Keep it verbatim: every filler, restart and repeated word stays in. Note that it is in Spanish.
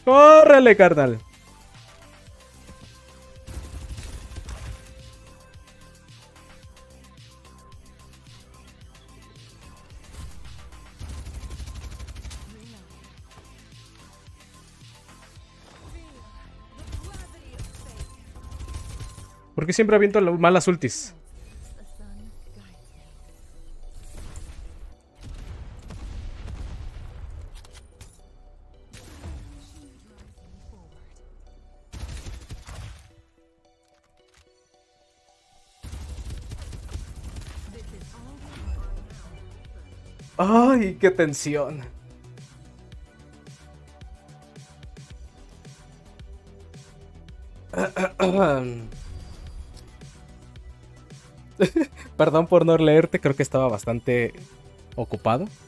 ¡Córrele, carnal! Porque siempre aviento malas ultis. ¡Ay, qué tensión! Perdón por no leerte, creo que estaba bastante ocupado.